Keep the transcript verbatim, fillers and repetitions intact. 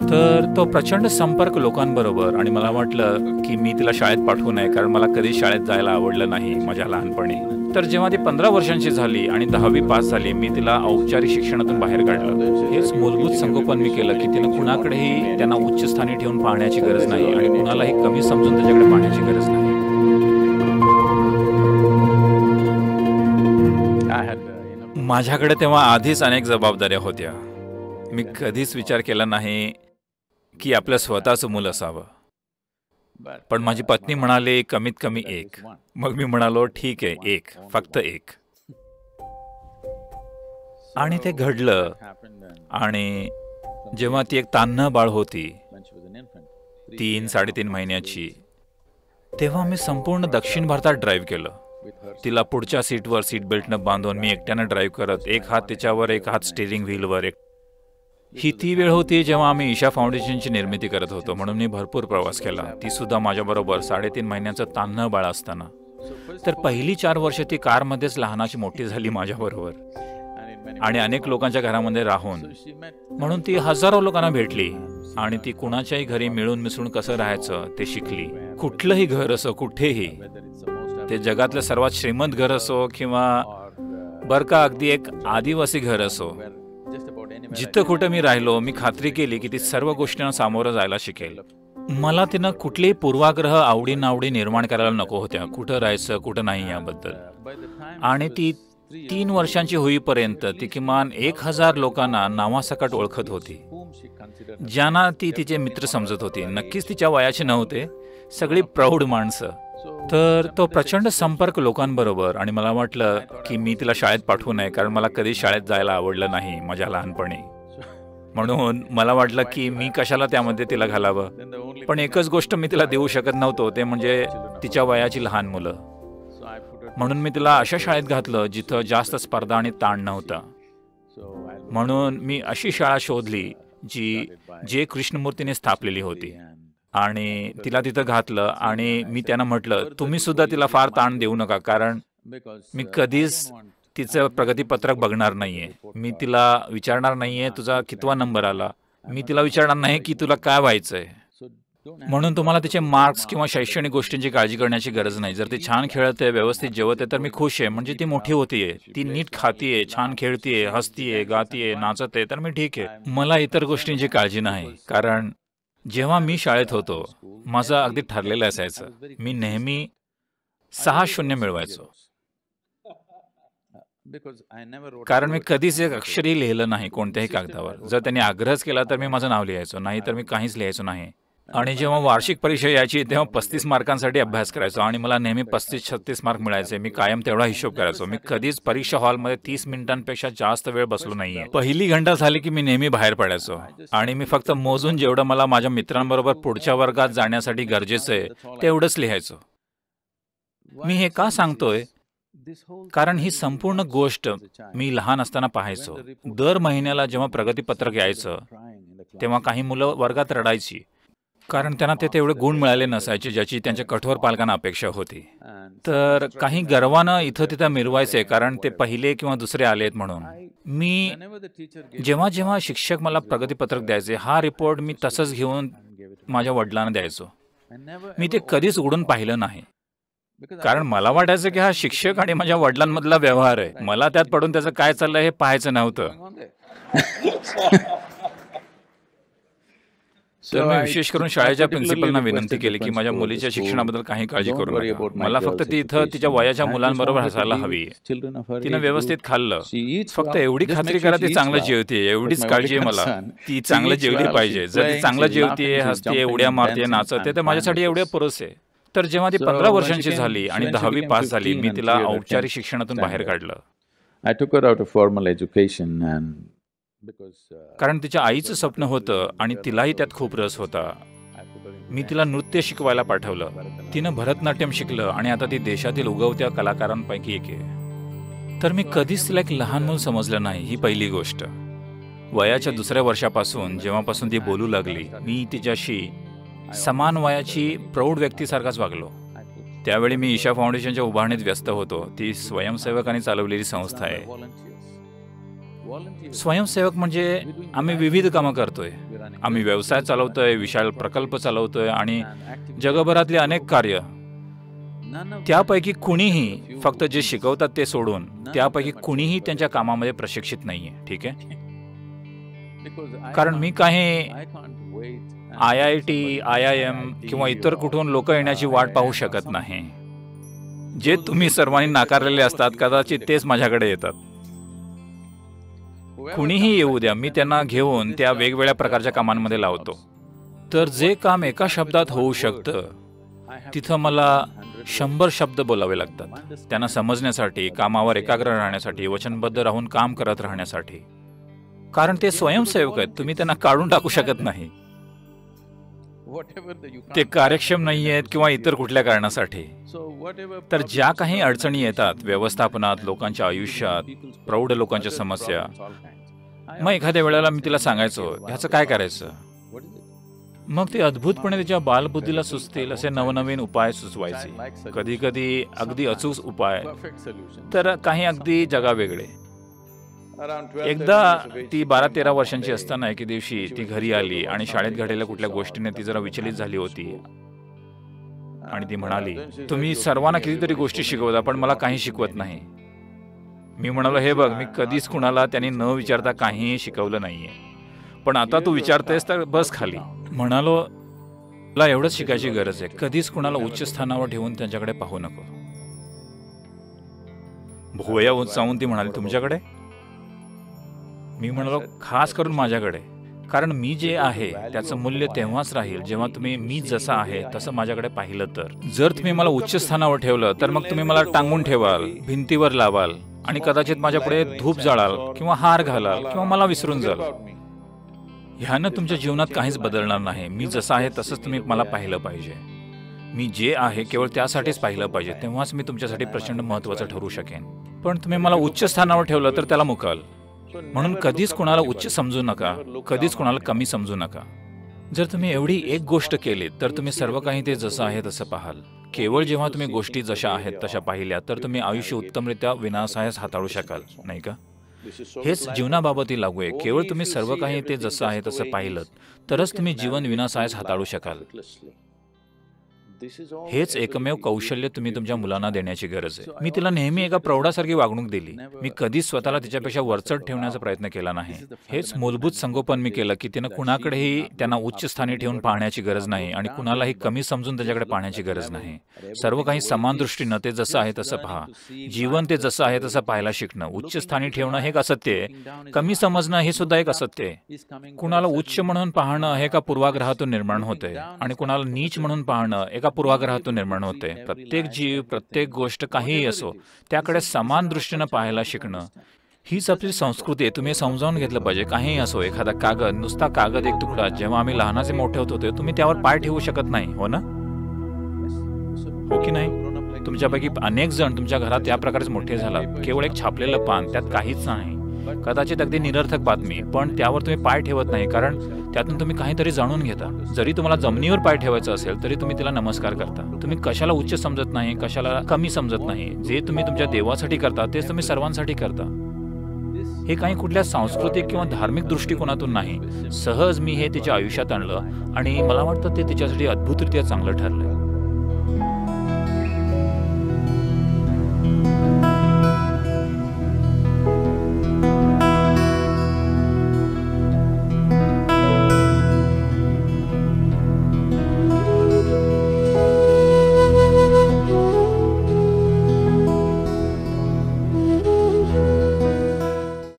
तर तो प्रचंड संपर्क लोकांबरोबर आणि मला वाटलं की मी तिला शाळेत पाठवू नये, कारण मला कधी शाळेत जायला आवडलं नाही माझ्या लहानपणी. तर जेव्हा ती पंधरा वर्षांची झाली आणि दहावी पास झाली, मी तिला औपचारिक शिक्षणातून बाहेर काढलं. हेच मूलभूत संगोपन मी केलं की तिनं कुणाकडेही त्यांना उच्च स्थानी ठेवून पाहण्याची गरज नाही आणि कुणालाही कमी समजून त्याच्याकडे पाहण्याची गरज नाही. माझ्याकडे तेव्हा आधीच अनेक जबाबदाऱ्या होत्या. मी कधीच विचार केला नाही की आपलं स्वतःचं मूल असावं. पण माझी पत्नी म्हणाली कमीत कमी एक. मग मी म्हणालो ठीक आहे, एक, फक्त एक. आणि ते घडलं. आणि जेव्हा ती एक तान्ह बाळ होती, तीन साडेतीन महिन्याची, तेव्हा मी संपूर्ण दक्षिण भारतात ड्राईव्ह केलं. तिला पुढच्या सीटवर सीट बेल्टनं बांधून मी एकट्यानं ड्राईव्ह करत, एक हात तिच्यावर, एक हात स्टीअरिंग व्हीलवर. एक ही ती वेळ होती जेव्हा आम्ही ईशा फाउंडेशनची निर्मिती करत होतो, म्हणून मी भरपूर प्रवास केला. ती सुद्धा माझ्याबरोबर साडेतीन महिन्याचं तान्ह बाळ असताना. तर पहिली चार वर्ष ती कारमध्येच लहानाची मोठी झाली माझ्याबरोबर आणि अनेक लोकांच्या घरामध्ये राहून. म्हणून ती हजारो लोकांना भेटली आणि ती कुणाच्याही घरी मिळून मिसळून कसं राहायचं ते शिकली. कुठलंही घर असो, कुठेही, ते जगातलं सर्वात श्रीमंत घर असो किंवा बरं का अगदी एक आदिवासी घर असो, जिथं कुठं मी राहिलो, मी खात्री केली की ती सर्व गोष्टींना सामोरं जायला शिकेल. मला तिनं कुठलेही पूर्वाग्रह, आवडी नावडी निर्माण करायला नको होत्या, कुठं राहायचं कुठं नाही याबद्दल. आणि ती तीन वर्षांची होईपर्यंत ती किमान एक हजार लोकांना नावासकट ओळखत होती, ज्यांना ती तिचे मित्र समजत होती. नक्कीच तिच्या वयाचे नव्हते, सगळी प्रौढ माणसं. तर तो प्रचंड संपर्क लोकांबरोबर आणि मला वाटलं की मी तिला शाळेत पाठवू नये, कारण मला कधी शाळेत जायला आवडलं नाही माझ्या लहानपणी. म्हणून मला वाटलं की मी कशाला त्यामध्ये तिला घालावं. पण एकच गोष्ट मी तिला देऊ शकत नव्हतो, ते म्हणजे तिच्या वयाची लहान मुलं. म्हणून मी तिला अशा शाळेत घातलं जिथं जास्त स्पर्धा आणि ताण नव्हता. म्हणून मी अशी शाळा शोधली जी जे कृष्णमूर्तीने स्थापलेली होती आणि तिला तिथं घातलं. आणि मी त्यांना म्हटलं तुम्ही सुद्धा तिला फार ताण देऊ नका, कारण मी कधीच तिचं प्रगतीपत्रक बघणार नाहीये. मी तिला विचारणार नाहीये तुझा कितवा नंबर आला. मी तिला विचारणार नाही की तुला काय व्हायचंय. म्हणून तुम्हाला तिचे मार्क्स किंवा शैक्षणिक गोष्टींची काळजी करण्याची गरज नाही. जर ती छान खेळते, व्यवस्थित जेवते, तर मी खुश आहे. म्हणजे ती मोठी होतीये, ती नीट खातीये, छान खेळतीये, हसतीये, गातीये, नाचते, तर मी ठीक आहे. मला इतर गोष्टींची काळजी नाही, कारण जेव्हा मी शाळेत होतो माझं अगदी ठरलेलं असायचं. मी नेहमी सहा शून्य मिळवायचो, कारण मी कधीच एक अक्षरही लिहिलं नाही कोणत्याही कागदावर. जर त्यांनी आग्रहच केला तर मी माझं नाव लिहायचो, नाही तर मी काहीच लिहायचो नाही. आणि जेव्हा वार्षिक परीक्षा यायची तेव्हा पस्तीस मार्कांसाठी अभ्यास करायचो आणि मला नेहमी पस्तीस छत्तीस मार्क मिळायचे. मी कायम तेवढा हिशोब करायचो. मी कधीच परीक्षा हॉलमध्ये तीस मिनिटांपेक्षा जास्त वेळ बसलो नाहीये. पहिली घंटा झाली की मी नेहमी बाहेर पडायचो आणि मी फक्त मोजून जेवढं मला माझ्या मित्रांबरोबर पुढच्या वर्गात जाण्यासाठी गरजेचं आहे तेवढंच लिहायचो. मी हे का सांगतोय, कारण ही संपूर्ण गोष्ट मी लहान असताना पाहायचो. दर महिन्याला जेव्हा प्रगतीपत्रक यायचं तेव्हा काही मुलं वर्गात रडायची, कारण त्यांना ते तेवढे गुण मिळाले नसायचे ज्याची त्यांच्या कठोर पालकांना अपेक्षा होती. तर काही गर्वानं इथं तिथं मिरवायचे, कारण ते पहिले किंवा दुसरे आलेत म्हणून. मी जेव्हा जेव्हा शिक्षक मला प्रगतीपत्रक द्यायचे, हा रिपोर्ट मी तसंच घेऊन माझ्या वडिलांना द्यायचो. मी ते कधीच उघडून पाहिलं नाही, कारण मला वाटायचं की हा शिक्षक आणि माझ्या वडिलांमधला व्यवहार आहे. मला त्यात पडून त्याचं काय चाललंय हे पाहायचं नव्हतं. तर मी विशेष करून शाळेच्या प्रिन्सिपलना विनंती केली की माझ्या मुलीच्या शिक्षणाबद्दल काही काळजी करू नका. मला फक्त ती इथं तिच्या वयाच्या मुलांबरोबर हसायला हवी. तिनं व्यवस्थित खाल्लं, फक्त एवढी खात्री करा ती चांगलं जेवते, एवढीच काळजी आहे मला. ती चांगलं जेवली पाहिजे. जर ती चांगलं जेवते, हसते, उड्या मारते, नाचते, तर माझ्यासाठी एवढे पुरेसे आहे. तर जेव्हा ती पंधरा वर्षांची झाली आणि दहावी पास झाली, मी तिला औपचारिक शिक्षणातून बाहेर काढलं. कारण तिच्या आईचं स्वप्न होतं आणि तिलाही त्यात खूप रस होता. मी तिला नृत्य शिकवायला पाठवलं. तिनं भरतनाट्यम शिकलं आणि आता ती देशातील उगवत्या कलाकारांपैकी एक आहे. तर मी कधीच तिला एक लहान मूल समजलं नाही, ही पहिली गोष्ट. वयाच्या दुसऱ्या वर्षापासून जेव्हापासून ती बोलू लागली, मी तिच्याशी समान वयाची प्रौढ व्यक्तीसारखाच वागलो. त्यावेळी मी ईशा फाउंडेशनच्या उभारणीत व्यस्त होतो. ती स्वयंसेवकांनी चालवलेली संस्था आहे. स्वयंसेवक म्हणजे आम्ही विविध कामं करतोय. आम्ही व्यवसाय चालवतोय, विशाल प्रकल्प चालवतोय आणि जगभरातली अनेक कार्य. त्यापैकी कुणीही, फक्त जे शिकवतात ते सोडून, त्यापैकी कुणीही त्यांच्या कामामध्ये प्रशिक्षित नाहीये. ठीक आहे, कारण मी काही I I T, I I M किंवा इतर कुठून लोक येण्याची वाट पाहू शकत नाही. जे तुम्ही सर्वांनी नाकारलेले असतात, कदाचित तेच माझ्याकडे येतात. कुणीही येऊ द्या, मी त्यांना घेऊन त्या वेगवेगळ्या प्रकारच्या कामांमध्ये लावतो. तर जे काम एका शब्दात होऊ शकतं, तिथं मला शंभर शब्द बोलावे लागतात त्यांना समजण्यासाठी, कामावर एकाग्र राहण्यासाठी, वचनबद्ध राहून काम करत राहण्यासाठी. कारण ते स्वयंसेवक आहेत, तुम्ही त्यांना काढून टाकू शकत नाही. ते कार्यक्षम नाही आहेत किंवा इतर कुठल्या कारणासाठी. तर ज्या काही अडचणी येतात व्यवस्थापनात, लोकांच्या आयुष्यात, प्रौढ लोकांच्या समस्या, मग एखाद्या वेळेला मी तिला सांगायचो, ह्याचं काय करायचं. मग ते अद्भुतपणे तिच्या बालबुद्धीला सुचतील असे नवनवीन उपाय सुचवायचे. कधी कधी अगदी अचूक उपाय, तर काही अगदी जगावेगळे. एकदा ती बारा तेरा वर्षांची असताना एके दिवशी ती घरी आली आणि शाळेत घडलेल्या कुठल्या गोष्टीने ती जरा विचलित झाली होती. आणि ती म्हणाली, तुम्ही सर्वांना कितीतरी गोष्टी शिकवता, पण मला काही शिकवत नाही. मी म्हणालो, हे बघ, मी कधीच कुणाला त्यांनी न विचारता काहीही शिकवलं नाहीये, पण आता तू विचारतेस तर बस खाली. म्हणालो, मला एवढंच शिकायची गरज आहे. कधीच कुणाला उच्च स्थानावर ठेवून त्यांच्याकडे पाहू नको. भुवया उंचावून ती म्हणाली, तुमच्याकडे? मी म्हणालो, खास करून माझ्याकडे. कारण मी जे आहे त्याचं मूल्य तेव्हाच राहील जेव्हा तुम्ही मी जसा आहे तसं माझ्याकडे पाहिलं तर. जर तुम्ही मला उच्च स्थानावर ठेवलं तर मग तुम्ही मला टांगून ठेवाल, भिंतीवर लावाल आणि कदाचित माझ्या पुढे धूप जाळाल किंवा हार घालाल किंवा मला विसरून जाल. ह्यानं तुमच्या जीवनात काहीच बदलणार नाही. मी जसं आहे तसंच तुम्ही मला पाहिलं पाहिजे. मी जे आहे केवळ त्यासाठीच पाहिलं पाहिजे, तेव्हाच मी तुमच्यासाठी प्रचंड महत्त्वाचं ठरू शकेन. पण तुम्ही मला उच्च स्थानावर ठेवलं तर त्याला मुकाल. म्हणून कधीच कुणाला उच्च समजू नका, कधीच कुणाला कमी समजू नका. जर तुम्ही एवढी एक गोष्ट केली तर तुम्ही सर्व काही ते जसं आहे तसं पाहाल. केवळ जेव्हा तुम्ही गोष्टी जशा आहेत तशा पाहिल्या तर तुम्ही आयुष्य उत्तमरित्या विनाशायच हाताळू शकाल, नाही का? हेच जीवनाबाबतही लागू आहे. केवळ तुम्ही सर्व काही ते जसं आहे तसं पाहिलं तरच तुम्ही जीवन विनाशायच हाताळू शकाल. हेच एकमेव कौशल्य तुम्ही तुमच्या मुलांना देण्याची गरज आहे. मी तिला नेहमी एका प्रौढासारखी वागणूक दिली. मी कधीच स्वतःला तिच्यापेक्षा वरचढ ठेवण्याचा प्रयत्न केला नाही. हेच मूलभूत संगोपन मी केलं की तिनं कुणाकडेही त्यांना उच्च स्थानी ठेवून पाहण्याची गरज नाही आणि कुणालाही कमी समजून त्याच्याकडे पाहण्याची गरज नाही. सर्व काही समान दृष्टीनं ते जसं आहे तसं पहा. जीवन ते जसं आहे तसं पाहायला शिकणं. उच्च स्थानी ठेवणं हे एक असत्य आहे, कमी समजणं हे सुद्धा एक असत्य आहे. कुणाला उच्च म्हणून पाहणं हे एका पूर्वाग्रहातून निर्माण होते आणि कुणाला नीच म्हणून पाहणं एका पूर्वाग्रहातून निर्माण होते. प्रत्येक जीव, प्रत्येक गोष्ट काहीही असो, त्याकडे समान दृष्टीनं पाहायला शिकणं हीच आपली संस्कृती आहे. तुम्ही समजावून घेतलं पाहिजे. काहीही असो, एखादा कागद, नुसता कागद, एक तुकडा, जेव्हा आम्ही लहानाचे मोठे होत होते तुम्ही त्यावर पाय ठेवू शकत नाही, हो ना? हो की नाही? तुमच्यापैकी अनेक जण तुमच्या घरात त्या प्रकारेच मोठे झालात. केवळ एक छापलेलं पान, त्यात काहीच नाही, कदाचित अगदी निरर्थक बातमी, पण त्यावर तुम्ही पाय ठेवत नाही कारण त्यातून तुम्ही काहीतरी जाणून घेता. जरी तुम्हाला जमिनीवर पाय ठेवायचं असेल तरी तुम्ही तिला नमस्कार करता. तुम्ही कशाला उच्च समजत नाही, कशाला कमी समजत नाही. जे तुम्ही तुमच्या देवासाठी करता तेच तुम्ही सर्वांसाठी करता. हे काही कुठल्या सांस्कृतिक किंवा धार्मिक दृष्टिकोनातून नाही. सहज मी हे तिच्या आयुष्यात आणलं आणि मला वाटतं ते तिच्यासाठी अद्भुतरित्या चांगलं ठरलंय.